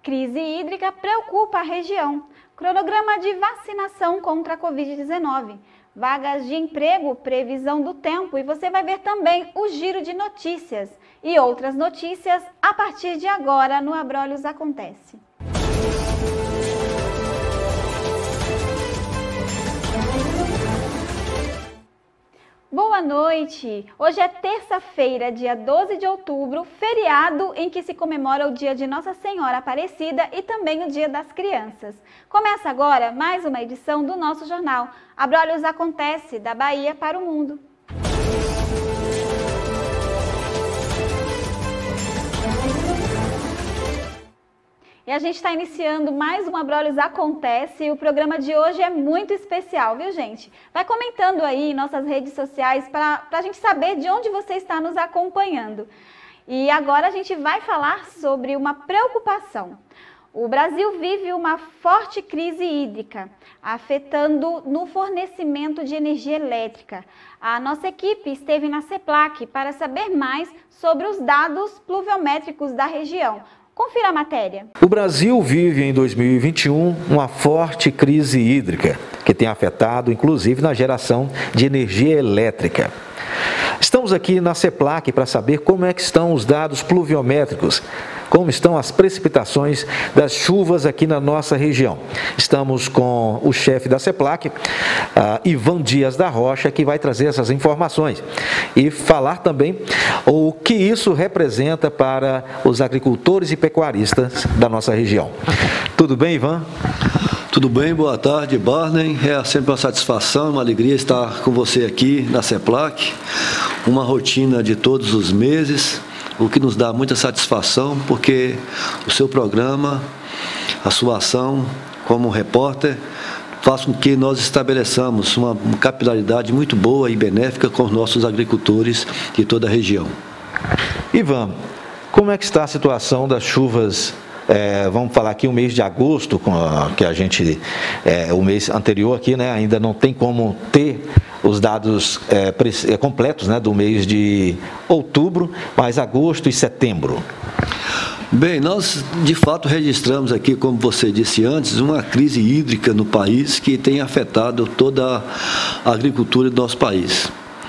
Crise hídrica preocupa a região. Cronograma de vacinação contra a Covid-19. Vagas de emprego, previsão do tempo e você vai ver também o giro de notícias e outras notícias a partir de agora no Abrolhos Acontece. Boa noite! Hoje é terça-feira, dia 12 de outubro, feriado em que se comemora o dia de Nossa Senhora Aparecida e também o Dia das Crianças. Começa agora mais uma edição do nosso jornal Abrolhos Acontece, da Bahia para o Mundo. E a gente está iniciando mais um Abrolhos Acontece e o programa de hoje é muito especial, viu, gente? Vai comentando aí em nossas redes sociais para a gente saber de onde você está nos acompanhando. E agora a gente vai falar sobre uma preocupação. O Brasil vive uma forte crise hídrica, afetando no fornecimento de energia elétrica. A nossa equipe esteve na CEPLAC para saber mais sobre os dados pluviométricos da região. Confira a matéria. O Brasil vive em 2021 uma forte crise hídrica, que tem afetado inclusive na geração de energia elétrica. Estamos aqui na CEPLAC para saber como é que estão os dados pluviométricos, como estão as precipitações das chuvas aqui na nossa região. Estamos com o chefe da CEPLAC, Ivan Dias da Rocha, que vai trazer essas informações e falar também o que isso representa para os agricultores e pecuaristas da nossa região. Tudo bem, Ivan? Tudo bem, boa tarde, Barney. É sempre uma satisfação, uma alegria estar com você aqui na CEPLAC, uma rotina de todos os meses, o que nos dá muita satisfação, porque o seu programa, a sua ação como repórter, faz com que nós estabeleçamos uma capilaridade muito boa e benéfica com os nossos agricultores de toda a região. Ivan, como é que está a situação das chuvas? Vamos falar aqui o mês de agosto, que a gente, o mês anterior aqui, né, ainda não tem como ter os dados completos, né, do mês de outubro, mas agosto e setembro. Bem, nós de fato registramos aqui, como você disse antes, uma crise hídrica no país que tem afetado toda a agricultura do nosso país.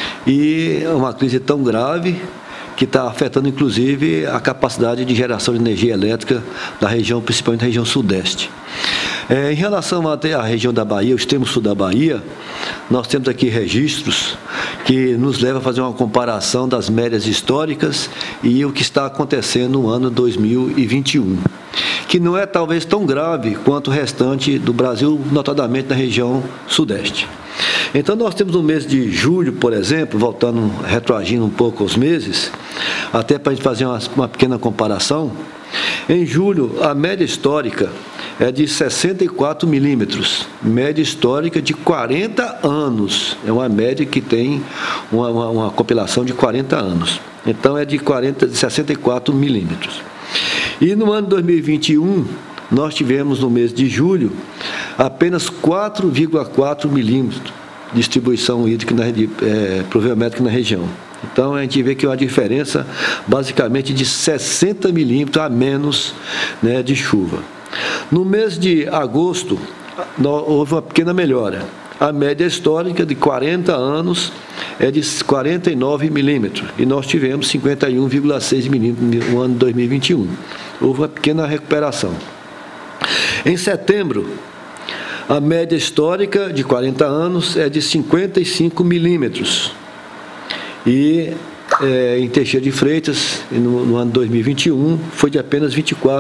E é uma crise tão grave que está afetando, inclusive, a capacidade de geração de energia elétrica da região, principalmente da região sudeste. Em relação à região da Bahia, o extremo sul da Bahia, nós temos aqui registros que nos levam a fazer uma comparação das médias históricas e o que está acontecendo no ano 2021, que não é talvez tão grave quanto o restante do Brasil, notadamente na região sudeste. Então, nós temos no mês de julho, por exemplo, voltando, retroagindo um pouco aos meses, até para a gente fazer uma pequena comparação. Em julho, a média histórica é de 64 milímetros, média histórica de 40 anos. É uma média que tem uma compilação de 40 anos. Então, é de 64 milímetros. E no ano 2021, nós tivemos no mês de julho apenas 4,4 milímetros de distribuição hídrica pluviométrica na região. Então, a gente vê que é uma diferença basicamente de 60 milímetros a menos, né, de chuva. No mês de agosto, houve uma pequena melhora. A média histórica de 40 anos é de 49 milímetros e nós tivemos 51,6 milímetros no ano de 2021. Houve uma pequena recuperação. Em setembro, a média histórica de 40 anos é de 55 milímetros. E em Teixeira de Freitas, no ano 2021, foi de apenas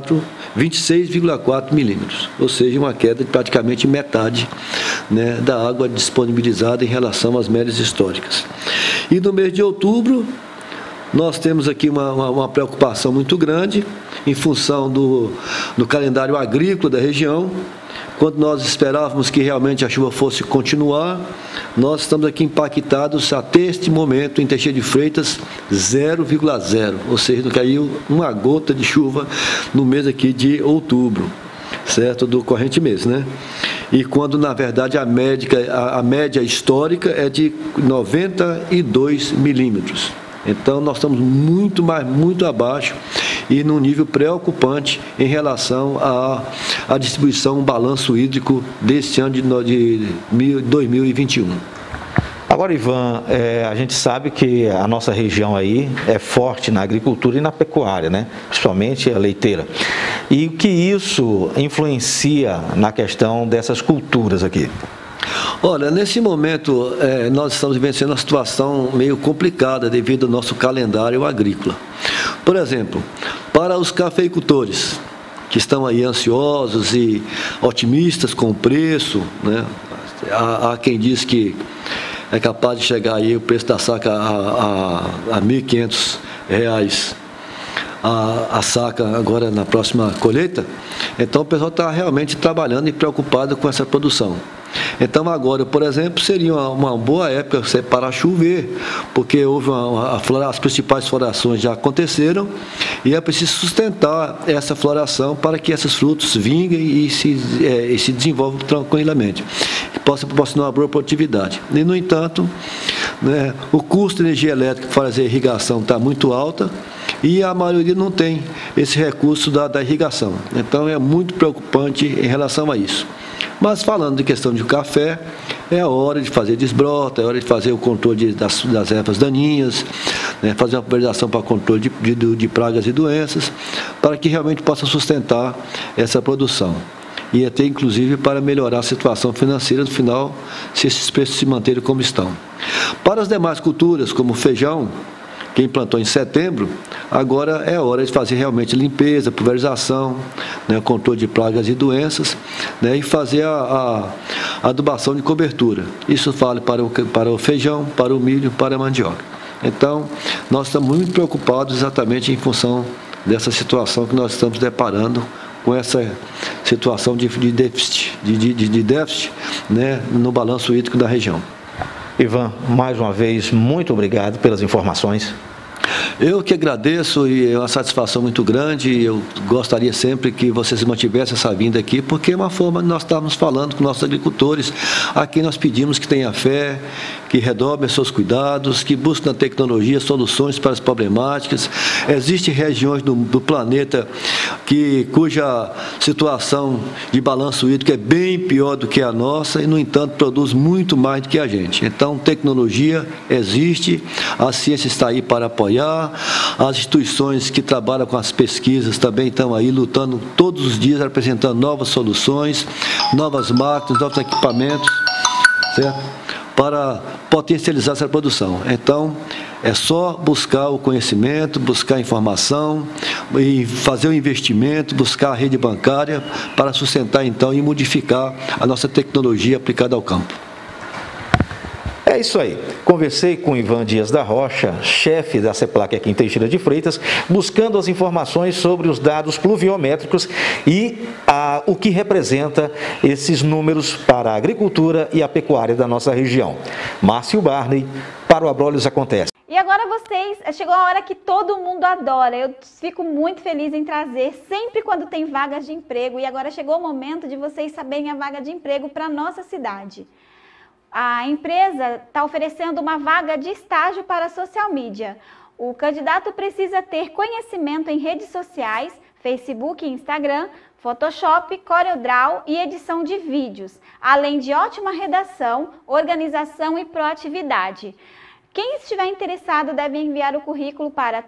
26,4 milímetros. Ou seja, uma queda de praticamente metade, né, da água disponibilizada em relação às médias históricas. E no mês de outubro, nós temos aqui uma preocupação muito grande em função do calendário agrícola da região. Quando nós esperávamos que realmente a chuva fosse continuar, nós estamos aqui impactados até este momento em Teixeira de Freitas 0,0, ou seja, não caiu uma gota de chuva no mês aqui de outubro, certo? Do corrente mês, né? E quando, na verdade, a média histórica é de 92 milímetros. Então, nós estamos muito abaixo e num nível preocupante em relação à distribuição, balanço hídrico deste ano de 2021. Agora, Ivan, a gente sabe que a nossa região aí é forte na agricultura e na pecuária, né? Principalmente a leiteira. E o que isso influencia na questão dessas culturas aqui? Olha, nesse momento nós estamos vivenciando uma situação meio complicada devido ao nosso calendário agrícola. Por exemplo, para os cafeicultores que estão aí ansiosos e otimistas com o preço, né? Há quem diz que é capaz de chegar aí o preço da saca a R$ 1.500 a saca agora na próxima colheita. Então o pessoal está realmente trabalhando e preocupado com essa produção. Então agora, por exemplo, seria uma boa época para chover, porque houve as principais florações já aconteceram e é preciso sustentar essa floração para que esses frutos vinguem e se desenvolvam tranquilamente, que possa proporcionar uma boa produtividade. E, no entanto, né, o custo de energia elétrica para fazer irrigação está muito alta e a maioria não tem esse recurso da irrigação. Então é muito preocupante em relação a isso. Mas falando de questão de café, é a hora de fazer desbrota, é hora de fazer o controle das ervas daninhas, né, fazer uma pulverização para controle de pragas e doenças, para que realmente possa sustentar essa produção. E até inclusive para melhorar a situação financeira no final, se esses preços se manterem como estão. Para as demais culturas, como o feijão, quem plantou em setembro, agora é hora de fazer realmente limpeza, pulverização, né, controle de pragas e doenças, né, e fazer a adubação de cobertura. Isso vale para o feijão, para o milho, para a mandioca. Então, nós estamos muito preocupados exatamente em função dessa situação que nós estamos deparando com essa situação de déficit, né, no balanço hídrico da região. Ivan, mais uma vez, muito obrigado pelas informações. Eu que agradeço e é uma satisfação muito grande. Eu gostaria sempre que vocês mantivessem essa vinda aqui, porque é uma forma de nós estarmos falando com nossos agricultores, a quem nós pedimos que tenha fé, que redobrem seus cuidados, que busquem na tecnologia soluções para as problemáticas. Existem regiões do planeta cuja situação de balanço hídrico é bem pior do que a nossa e, no entanto, produz muito mais do que a gente. Então, tecnologia existe, a ciência está aí para apoiar, as instituições que trabalham com as pesquisas também estão aí lutando todos os dias, apresentando novas soluções, novas máquinas, novos equipamentos, certo? Para potencializar essa produção. Então, é só buscar o conhecimento, buscar a informação e fazer o investimento, buscar a rede bancária para sustentar, então, e modificar a nossa tecnologia aplicada ao campo. É isso aí. Conversei com Ivan Dias da Rocha, chefe da CEPLAC aqui em Teixeira de Freitas, buscando as informações sobre os dados pluviométricos e o que representa esses números para a agricultura e a pecuária da nossa região. Márcio Barney, para o Abrolhos Acontece. E agora chegou a hora que todo mundo adora. Eu fico muito feliz em trazer sempre quando tem vagas de emprego. E agora chegou o momento de vocês saberem a vaga de emprego para a nossa cidade. A empresa está oferecendo uma vaga de estágio para social media. O candidato precisa ter conhecimento em redes sociais, Facebook e Instagram, Photoshop, CorelDRAW e edição de vídeos, além de ótima redação, organização e proatividade. Quem estiver interessado deve enviar o currículo para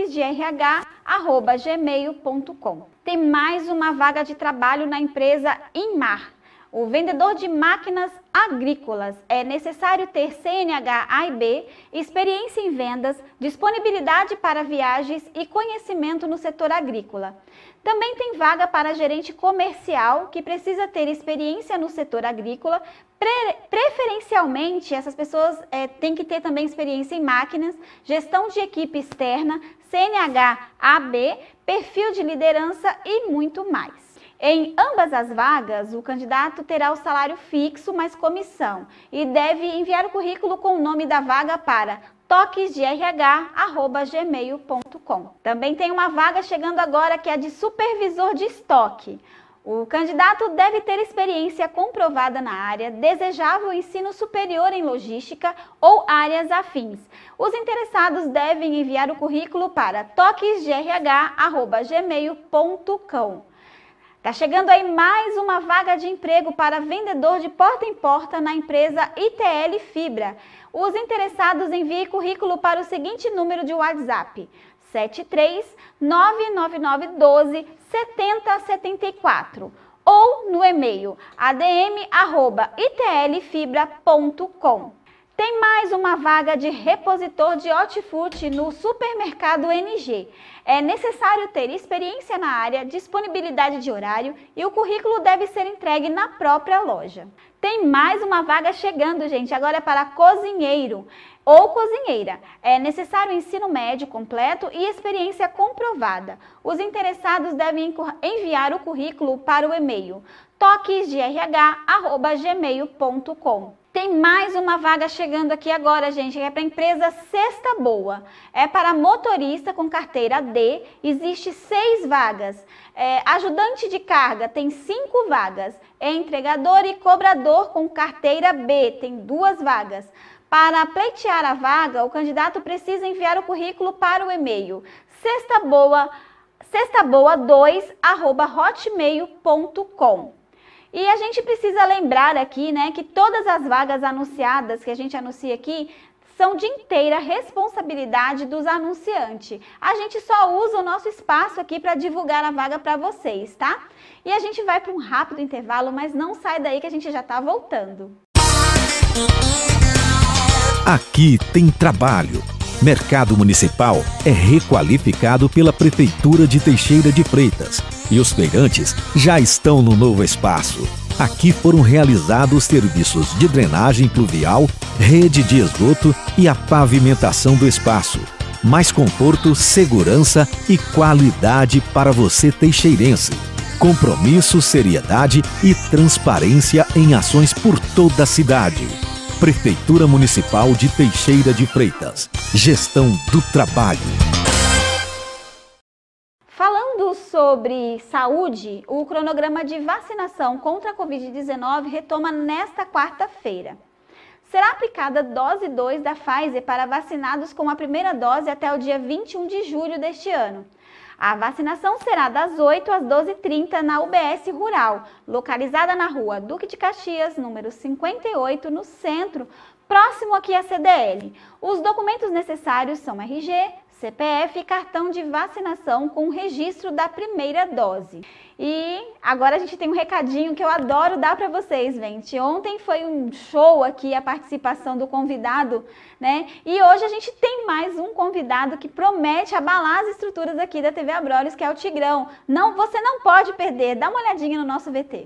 toquesderh@gmail.com. Tem mais uma vaga de trabalho na empresa Inmar. O vendedor de máquinas agrícolas. É necessário ter CNH A e B, experiência em vendas, disponibilidade para viagens e conhecimento no setor agrícola. Também tem vaga para gerente comercial, que precisa ter experiência no setor agrícola. Preferencialmente, essas pessoas têm que ter também experiência em máquinas, gestão de equipe externa, CNH AB, perfil de liderança e muito mais. Em ambas as vagas, o candidato terá o salário fixo mais comissão e deve enviar o currículo com o nome da vaga para toquesderh@gmail.com. Também tem uma vaga chegando agora que é a de supervisor de estoque. O candidato deve ter experiência comprovada na área, desejável ensino superior em logística ou áreas afins. Os interessados devem enviar o currículo para toquesgrh@gmail.com. Tá chegando aí mais uma vaga de emprego para vendedor de porta em porta na empresa ITL Fibra. Os interessados enviem currículo para o seguinte número de WhatsApp: 73999127074 ou no e-mail adm@itlfibra.com. Tem mais uma vaga de repositor de hortifruti no supermercado NG. É necessário ter experiência na área, disponibilidade de horário e o currículo deve ser entregue na própria loja. Tem mais uma vaga chegando, gente, agora é para cozinheiro ou cozinheira. É necessário ensino médio completo e experiência comprovada. Os interessados devem enviar o currículo para o e-mail toquesgrh@gmail.com. Tem mais uma vaga chegando aqui agora, gente, que é para a empresa Cesta Boa. É para motorista com carteira D, existe 6 vagas. Ajudante de carga tem 5 vagas. Entregador e cobrador com carteira B tem 2 vagas. Para pleitear a vaga, o candidato precisa enviar o currículo para o e-mail cestaboa2@hotmail.com. E a gente precisa lembrar aqui, né, que todas as vagas anunciadas que a gente anuncia aqui são de inteira responsabilidade dos anunciantes. A gente só usa o nosso espaço aqui para divulgar a vaga para vocês, tá? E a gente vai para um rápido intervalo, mas não sai daí que a gente já está voltando. Aqui tem trabalho. Mercado Municipal é requalificado pela Prefeitura de Teixeira de Freitas e os feirantes já estão no novo espaço. Aqui foram realizados serviços de drenagem pluvial, rede de esgoto e a pavimentação do espaço. Mais conforto, segurança e qualidade para você teixeirense. Compromisso, seriedade e transparência em ações por toda a cidade. Prefeitura Municipal de Teixeira de Freitas. Gestão do trabalho. Falando sobre saúde, o cronograma de vacinação contra a Covid-19 retoma nesta quarta-feira. Será aplicada dose 2 da Pfizer para vacinados com a primeira dose até o dia 21 de julho deste ano. A vacinação será das 8 às 12h30 na UBS Rural, localizada na rua Duque de Caxias, número 58, no centro, próximo aqui à CDL. Os documentos necessários são RG, CPF e cartão de vacinação com registro da primeira dose. E agora a gente tem um recadinho que eu adoro dar para vocês, gente. Ontem foi um show aqui a participação do convidado, né? E hoje a gente tem mais um convidado que promete abalar as estruturas aqui da TV Abrolhos, que é o Tigrão. Não, você não pode perder. Dá uma olhadinha no nosso VT.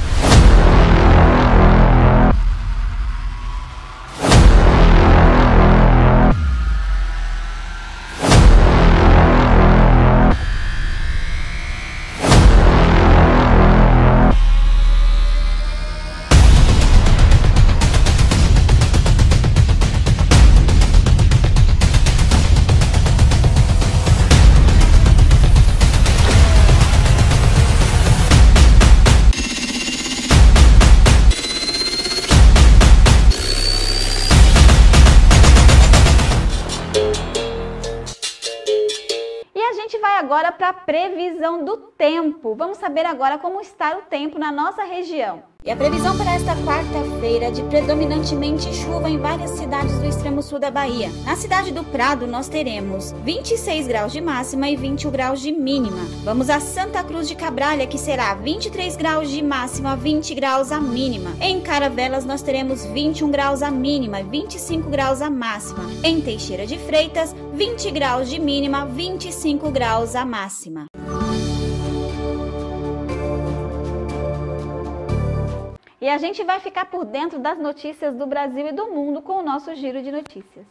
Agora para a previsão do tempo. Vamos saber agora como está o tempo na nossa região. E a previsão para esta quarta-feira é de predominantemente chuva em várias cidades do extremo sul da Bahia. Na cidade do Prado nós teremos 26 graus de máxima e 21 graus de mínima. Vamos a Santa Cruz de Cabralha, que será 23 graus de máxima, 20 graus a mínima. Em Caravelas nós teremos 21 graus a mínima e 25 graus a máxima. Em Teixeira de Freitas, 20 graus de mínima, 25 graus a máxima. E a gente vai ficar por dentro das notícias do Brasil e do mundo com o nosso giro de notícias.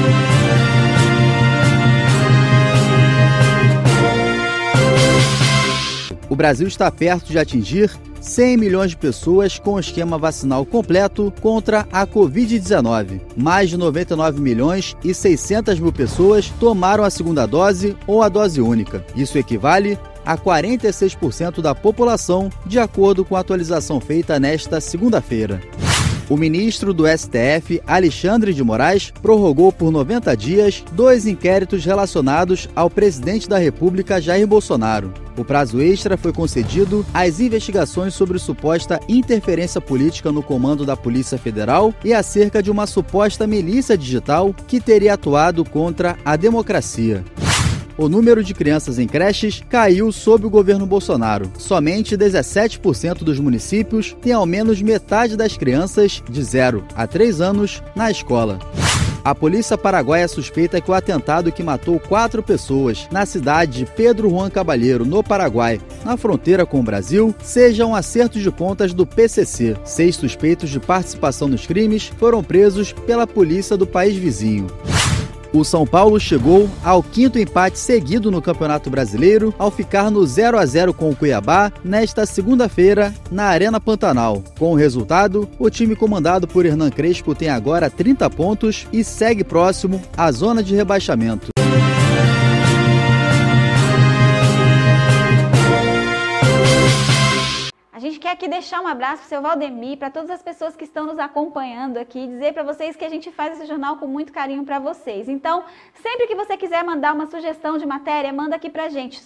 O Brasil está perto de atingir 100 milhões de pessoas com o esquema vacinal completo contra a Covid-19. Mais de 99 milhões e 600 mil pessoas tomaram a segunda dose ou a dose única. Isso equivale a 46% da população, de acordo com a atualização feita nesta segunda-feira. O ministro do STF, Alexandre de Moraes, prorrogou por 90 dias 2 inquéritos relacionados ao presidente da República, Jair Bolsonaro. O prazo extra foi concedido às investigações sobre suposta interferência política no comando da Polícia Federal e acerca de uma suposta milícia digital que teria atuado contra a democracia. O número de crianças em creches caiu sob o governo Bolsonaro. Somente 17% dos municípios têm ao menos metade das crianças de 0 a 3 anos na escola. A polícia paraguaia suspeita que o atentado que matou 4 pessoas na cidade de Pedro Juan Caballero, no Paraguai, na fronteira com o Brasil, seja um acerto de contas do PCC. 6 suspeitos de participação nos crimes foram presos pela polícia do país vizinho. O São Paulo chegou ao 5º empate seguido no Campeonato Brasileiro, ao ficar no 0-0 com o Cuiabá nesta segunda-feira na Arena Pantanal. Com o resultado, o time comandado por Hernan Crespo tem agora 30 pontos e segue próximo à zona de rebaixamento. A gente quer aqui deixar um abraço para o seu Valdemir, para todas as pessoas que estão nos acompanhando aqui, dizer para vocês que a gente faz esse jornal com muito carinho para vocês. Então, sempre que você quiser mandar uma sugestão de matéria, manda aqui para a gente,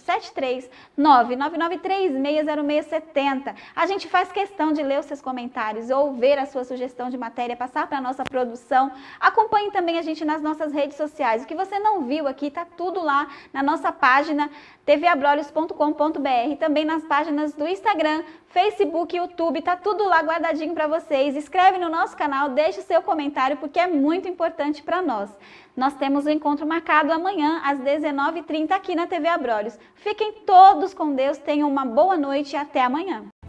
739-9936-0670. A gente faz questão de ler os seus comentários ou ver a sua sugestão de matéria, passar para a nossa produção. Acompanhe também a gente nas nossas redes sociais. O que você não viu aqui, está tudo lá na nossa página tvabrolhos.com.br, também nas páginas do Instagram, Facebook, YouTube, tá tudo lá guardadinho para vocês. Escreve no nosso canal, deixe o seu comentário, porque é muito importante para nós. Nós temos o encontro marcado amanhã, às 19h30, aqui na TV Abrolhos. Fiquem todos com Deus, tenham uma boa noite e até amanhã.